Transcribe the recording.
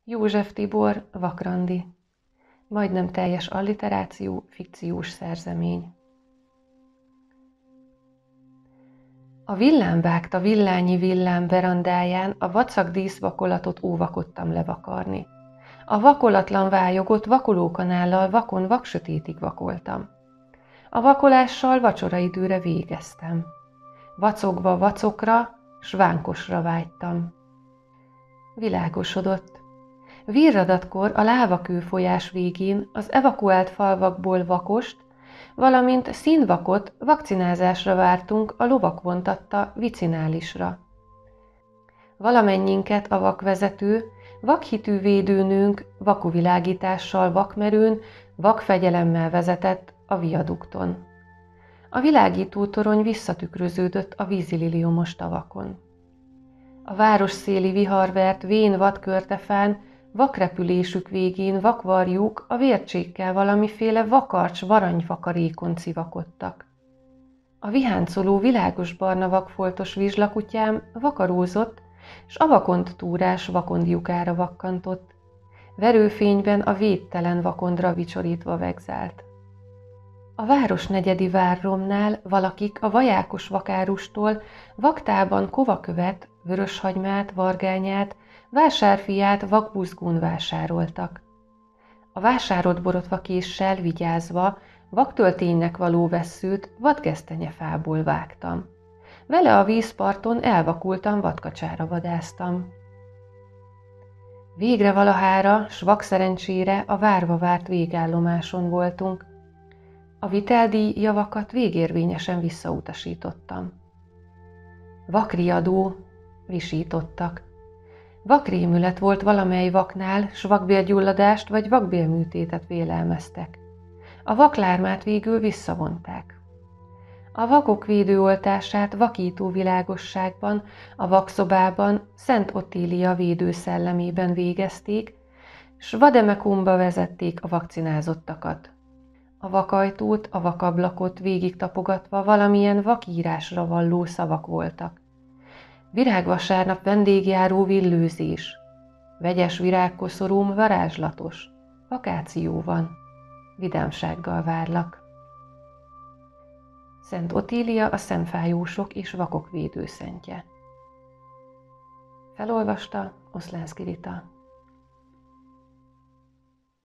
József Tibor, Vakrandi. Majdnem teljes alliteráció, fikciós szerzemény. A villám vágta villányi villám verandáján a vacak díszvakolatot óvakodtam levakarni. A vakolatlan vályogot vakolókanállal vakon vaksötétig vakoltam. A vakolással vacsoraidőre végeztem. Vacogva vacokra, s vánkosra vágytam. Világosodott. Virradatkor a lávakő folyás végén az evakuált falvakból vakost, valamint színvakot vakcinázásra vártunk a lovak vontatta vicinálisra. Valamennyinket a vakvezető, vakhitű védőnőnk vakuvilágítással vakmerőn, vakfegyelemmel vezetett a viadukton. A világítótorony visszatükröződött a vízililiomos tavakon. A városszéli viharvert vén vadkörtefán vakrepülésük végén vakvarjuk a vércsékkel valamiféle vakarcs varanyfakarékon civakodtak. A viháncoló világos barna vakfoltos vizslakutyám vakarózott, s a vakond túrás vakondjukára vakkantott. Verőfényben a védtelen vakondra vicsorítva vegzált. A városnegyedi várromnál valakik a vajákos vakárustól vaktában kovakövet, vöröshagymát, vargányát, vásárfiát vakbuzgón vásároltak. A vásárolt borotvakéssel vigyázva vaktölténynek való vesszőt vadgesztenyefából vágtam. Vele a vízparton elvakultan vadkacsára vadáztam. Végre valahára, s vakszerencsére a várva várt végállomáson voltunk. A viteldíj javakat végérvényesen visszautasítottam. Vakriadó, visítottak. Vakrémület volt valamely vaknál, s vakbélgyulladást vagy vakbélműtétet vélelmeztek. A vaklármát végül visszavonták. A vakok védőoltását vakító világosságban, a vakszobában Szent Ottília védőszellemében végezték, s vademekumba vezették a vakcinázottakat. A vakajtót, a vakablakot végig tapogatva valamilyen vakírásra valló szavak voltak. Virágvasárnap vendégjáró villőzés, vegyes virágkoszorúm varázslatos, vakáció van, vidámsággal várlak. Szent Ottília a szemfájósok és vakok védőszentje. Felolvasta Oszlánszky Rita.